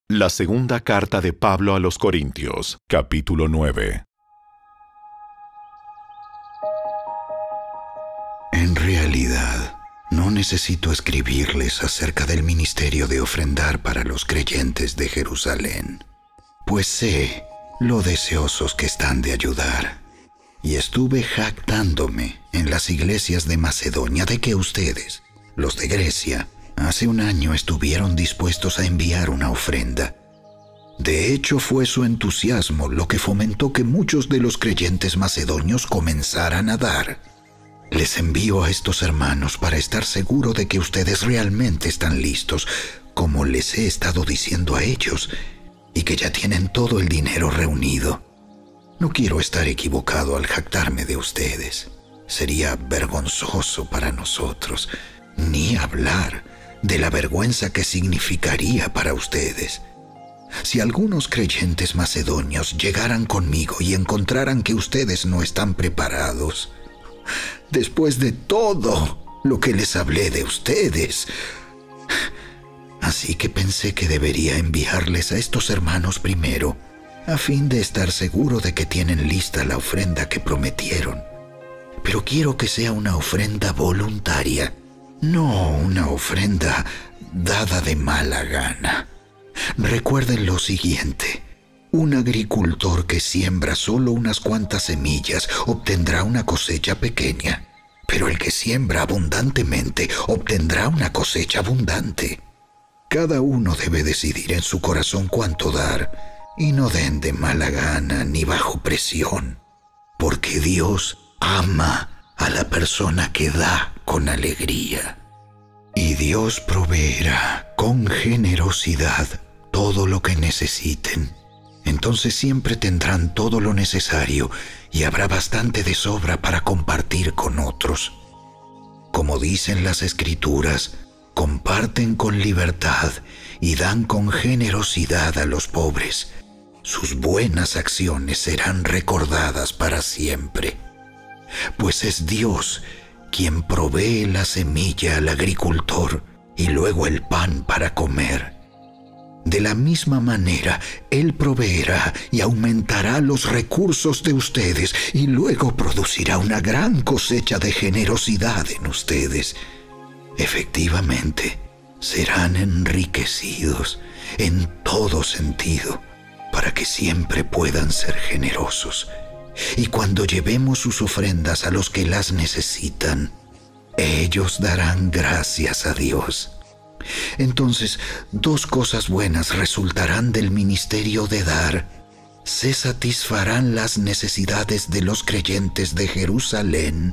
La segunda carta de Pablo a los Corintios, capítulo 9. En realidad, no necesito escribirles acerca del ministerio de ofrendar para los creyentes de Jerusalén, pues sé lo deseosos que están de ayudar. Y estuve jactándome en las iglesias de Macedonia de que ustedes, los de Grecia, hace un año estuvieron dispuestos a enviar una ofrenda. De hecho, fue su entusiasmo lo que fomentó que muchos de los creyentes macedonios comenzaran a dar. Les envío a estos hermanos para estar seguro de que ustedes realmente están listos, como les he estado diciendo a ellos, y que ya tienen todo el dinero reunido. No quiero estar equivocado al jactarme de ustedes. Sería vergonzoso para nosotros, ni hablar de la vergüenza que significaría para ustedes. Si algunos creyentes macedonios llegaran conmigo y encontraran que ustedes no están preparados, después de todo lo que les hablé de ustedes. Así que pensé que debería enviarles a estos hermanos primero, a fin de estar seguro de que tienen lista la ofrenda que prometieron. Pero quiero que sea una ofrenda voluntaria, no una ofrenda dada de mala gana. Recuerden lo siguiente: un agricultor que siembra solo unas cuantas semillas obtendrá una cosecha pequeña, pero el que siembra abundantemente obtendrá una cosecha abundante. Cada uno debe decidir en su corazón cuánto dar, y no den de mala gana ni bajo presión, porque Dios ama a la persona que da con alegría. Y Dios proveerá con generosidad todo lo que necesiten. Entonces siempre tendrán todo lo necesario y habrá bastante de sobra para compartir con otros. Como dicen las Escrituras, comparten con libertad y dan con generosidad a los pobres. Sus buenas acciones serán recordadas para siempre. Pues es Dios quien provee la semilla al agricultor y luego el pan para comer. De la misma manera, Él proveerá y aumentará los recursos de ustedes y luego producirá una gran cosecha de generosidad en ustedes. Efectivamente, serán enriquecidos en todo sentido para que siempre puedan ser generosos. Y cuando llevemos sus ofrendas a los que las necesitan, ellos darán gracias a Dios. Entonces, dos cosas buenas resultarán del ministerio de dar. Se satisfarán las necesidades de los creyentes de Jerusalén,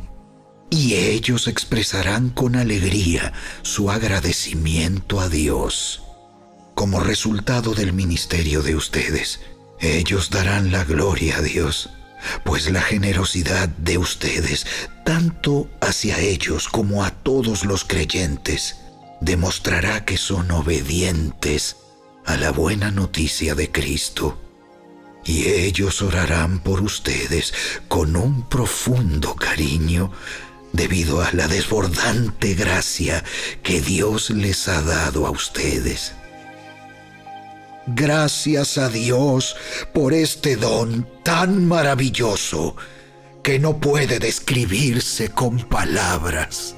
y ellos expresarán con alegría su agradecimiento a Dios. Como resultado del ministerio de ustedes, ellos darán la gloria a Dios, pues la generosidad de ustedes, tanto hacia ellos como a todos los creyentes, demostrará que son obedientes a la buena noticia de Cristo. Y ellos orarán por ustedes con un profundo cariño debido a la desbordante gracia que Dios les ha dado a ustedes. Gracias a Dios por este don tan maravilloso que no puede describirse con palabras.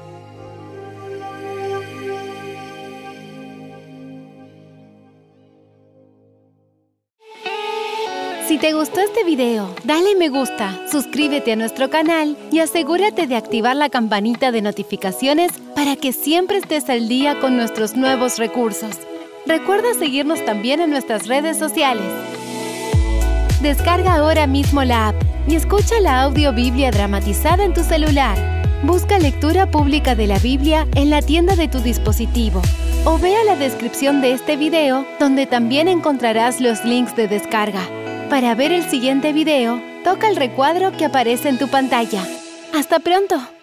Si te gustó este video, dale me gusta, suscríbete a nuestro canal y asegúrate de activar la campanita de notificaciones para que siempre estés al día con nuestros nuevos recursos. Recuerda seguirnos también en nuestras redes sociales. Descarga ahora mismo la app y escucha la audio Biblia dramatizada en tu celular. Busca lectura pública de la Biblia en la tienda de tu dispositivo o ve a la descripción de este video donde también encontrarás los links de descarga. Para ver el siguiente video, toca el recuadro que aparece en tu pantalla. ¡Hasta pronto!